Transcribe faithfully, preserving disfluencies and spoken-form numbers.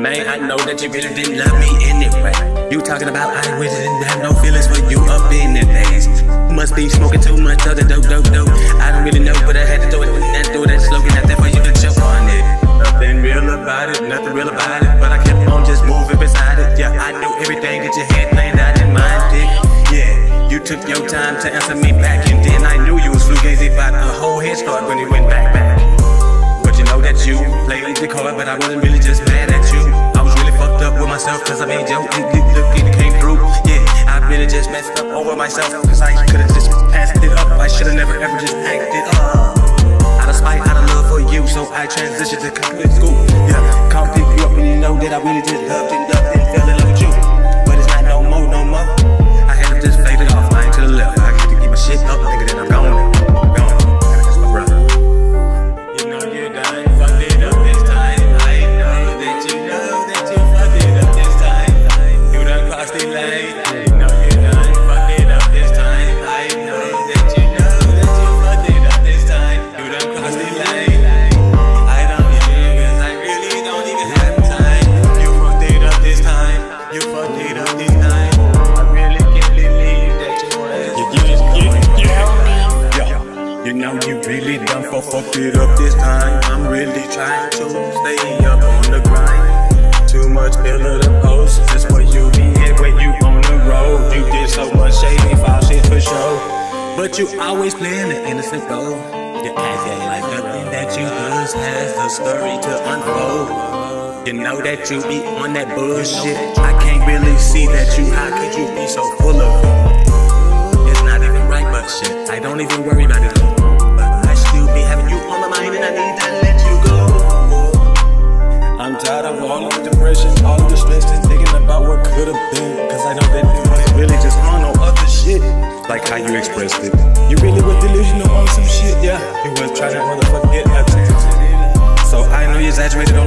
Man, I know that you really didn't love me anyway. You talking about I wish I didn't have no feelings for you up in the days. Must be smoking too much other dope, dope, dope. I don't really know, but I had to do it. And I do that slogan out there for you to choke on it. Nothing real about it, nothing real about it, but I kept on just moving beside it. Yeah, I knew everything that you had planned out in mind, dick. Yeah, you took your time to answer me back, and then I knew you was fugazi about a whole head start when you went back, back. But you know that you played the card, but I wasn't really just mad at you. I was really fucked up with myself, cause I made your it, it, it, it came through. Yeah, I really just messed up over myself, cause I could've just passed it up. I should've never ever just acted up. Out of spite, out of love for you, so I transitioned to complete school. Yeah, come pick you up and you know that I really just loved and loved and fell in love with you. But it's not no more, no more. I had to just fade it off, line to the left. I had to keep my shit up, thinking that I'm gone. Gone. That's my brother. You know you done fucked it up this time. I know that you know that you fucked it up this time. You done crossed the line. You know you done fucked it up this time. I know that you know that you fucked it up this time. You done crossed the line. I don't even, cause I really don't even have time. You fucked it up this time. You fucked it up this time. I really can't believe that you wanted to do this. You know you really done for fucked it up this time. I'm really trying to stay up on the grind. Too much ill of the post, just what you be at when you on the road. You did so much shady foul shit for sure, but you always playing the innocent role. You acting like nothing that you does has the story to unfold. You know that you be on that bullshit. I can't really see that you. How could you be so full of it? It's not even right, but shit, I don't even worry about it. But I still be having you on my mind, and I need to let you go. I'm tired of all of the depression, all of the stress, and thinking about what could have been. Cause I know that it was really just on no other shit. Like how you expressed it. You really were delusional on some shit, yeah. You was trying to motherfucker get attention. So I know you exaggerated on